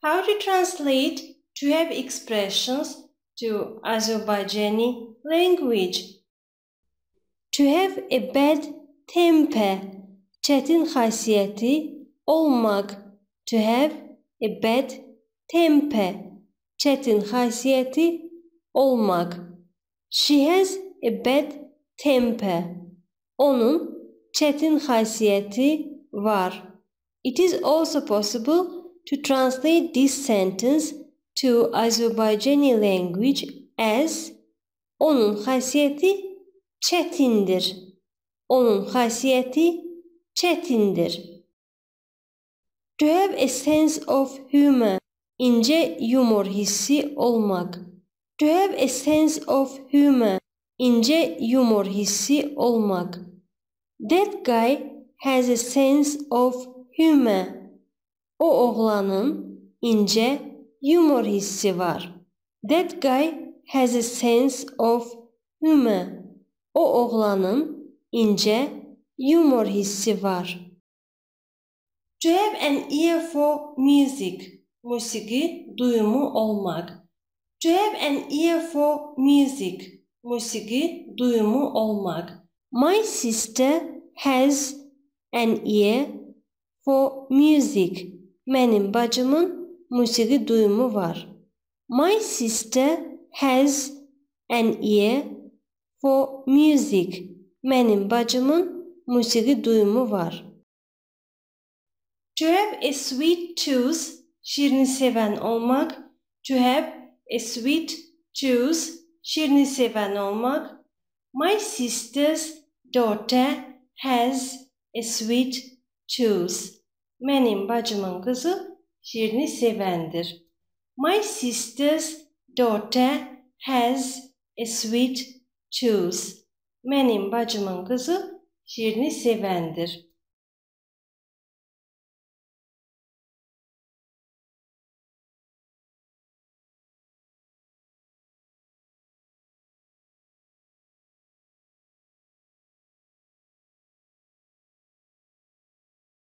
How to translate to have expressions to Azerbaijani language? To have a bad temper, çətin xasiyyəti olmaq. To have a bad temper, çətin xasiyyəti olmaq. She has a bad temper. Onun çətin xasiyyəti var. It is also possible to translate this sentence to Azerbaijani language as onun xasiyyəti çətindir. Onun xasiyyəti çətindir. To have a sense of humor, ince yumor hissi olmak. To have a sense of humor, ince yumor hissi olmak. That guy has a sense of humor. O oğlanın ince yumor hissi var. That guy has a sense of humor. O oğlanın ince yumor hissi var. To have an ear for music, musiki duyumu olmak. To have an ear for music, musiki duyumu olmak. My sister has an ear for music. Mənim bacımın musiki duyumu var. My sister has an ear for music. Mənim bacımın musiki duyumu var. To have a sweet tooth, şirini seven olmak. To have a sweet tooth, şirini seven olmak. My sister's daughter has a sweet tooth. Mənim bacımın kızı şirini sevendir. My sister's daughter has a sweet tooth. Mənim bacımın kızı şirini sevendir.